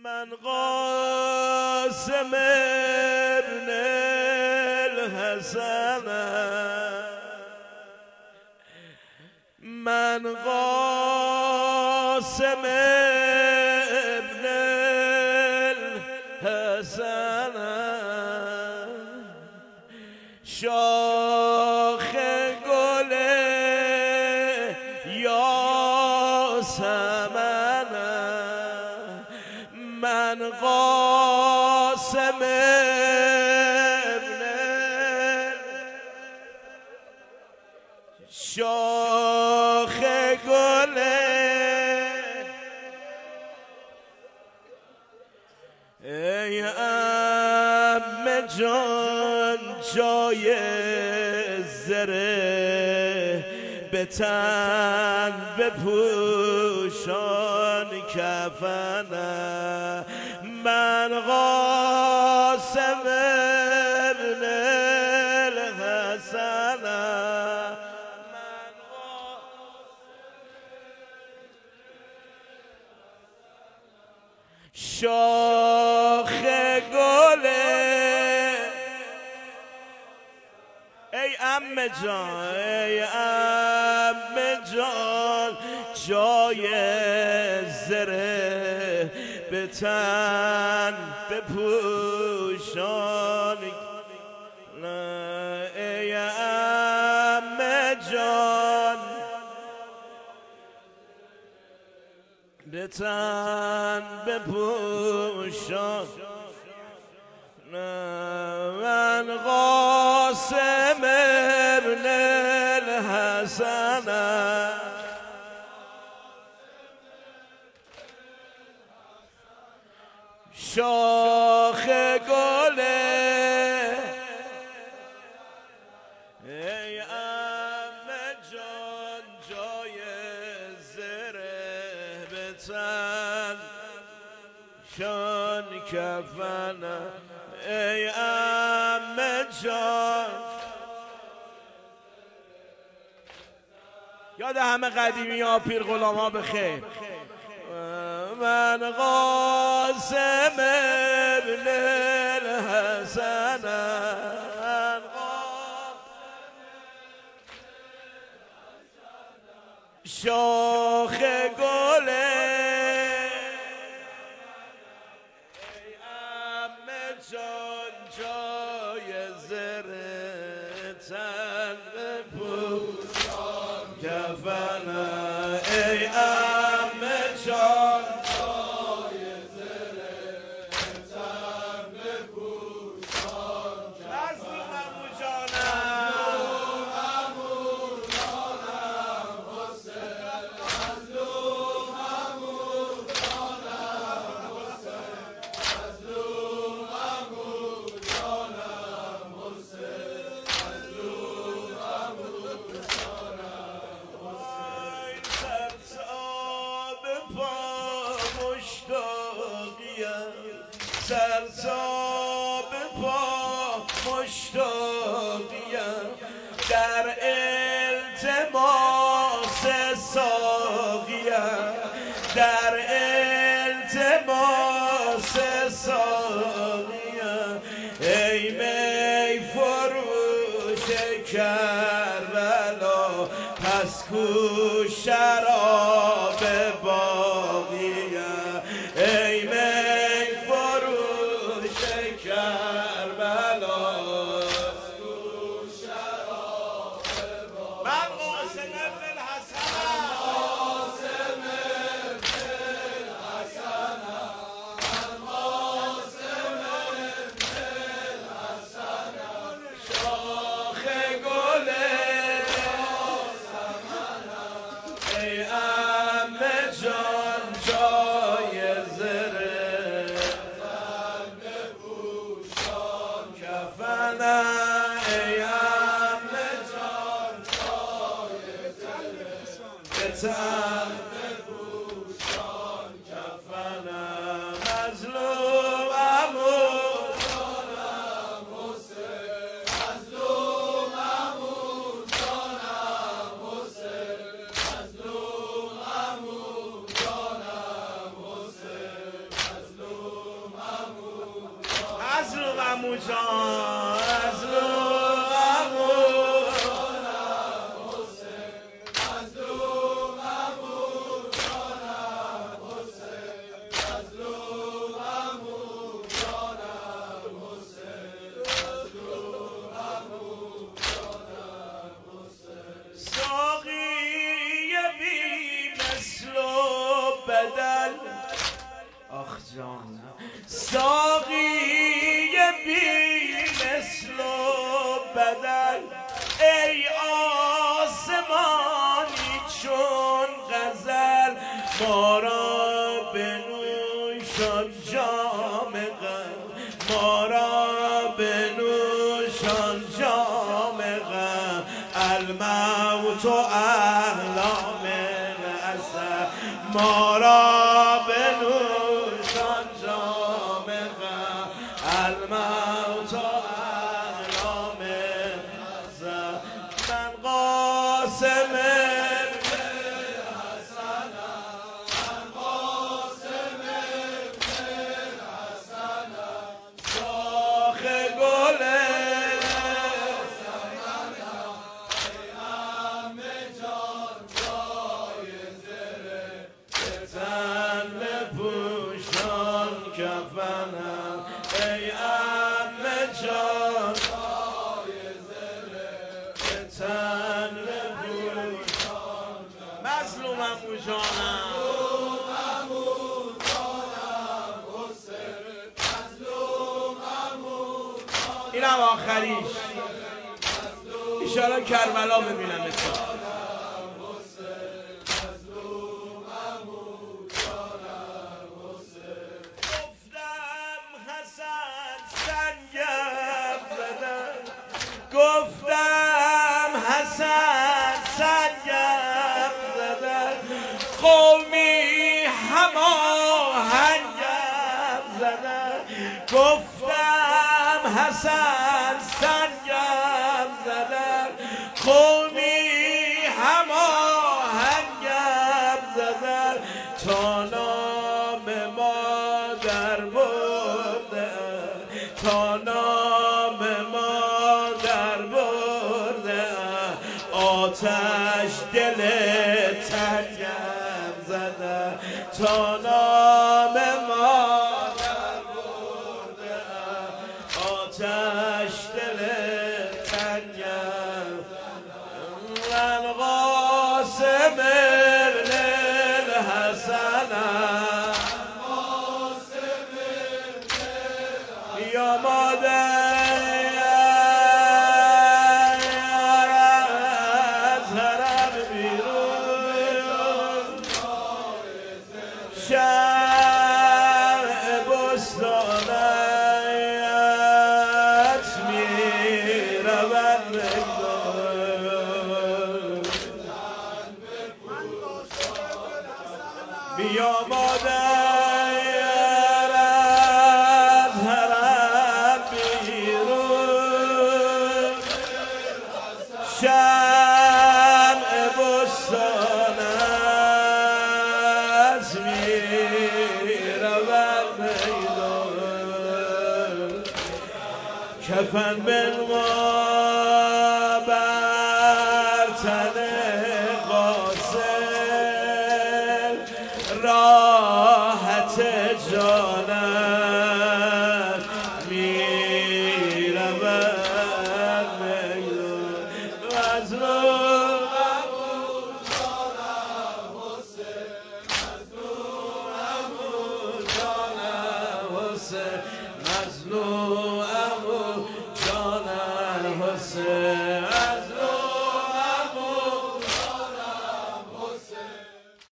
من قاسم ابن الحسن، من قاسم ابن الحسن، شاخ گل یاسمن، من قاسم ابن شاخ گل ای عمه جان جای زره به تن بپوشان کفنه، من قاسم ابن الحسن، من شاخ گل ای عمه جان، ای عمه جان جای زره به تن بپوشان، ای عمه جان به تن بپوشان، من قاسم ابن الحسن، شاخ گل ای عمه جان جای زره به تن شان کفن، ای عمه جان یاد همه قدیمی ها پیر غلام ها بخیر، من قاسم ابن الحسن، شاخ گل ای عمه جان جای زره تن بپوشان کفن، ای عمه جان جای زره تن بپوشان کفن، سرتاب پا مشتاقیم در التماس ساقیم، در التماس ساقیم، ای می فروش کربلا پس کو شراب باقیم، ای عمو جان مظلوم عمو آخ جان ساقی بی مثل و بدل ای آسمانی چون غزل ما را بنوشان جام غم ما را بنوشان جام غم الموت و احلام الاسد ما را بنوشان جام غم الموت و احلام الاسد من قاسم کفنم ای عمه جان تن بپوشان مظلوم عمو جانم اینم آخریش ایشالا کربلا ببینم اتفاق گفتم حسن سنگم زدن قومی هماهنگم زدن گفتم حسن سنگم زدن قومی هماهنگم زدن تا نام مادر برده تا نام آتش دل تنگم زده تا نام مادر برده آتش دل تنگم من قاسم ابن الحسنم یا مادر شرع بستانت می رود بیا مادر از حرم بیرون شرع بستانت کفن بنما بر تن قاصر راحت جانم میرود میدون مظلوم مظلوم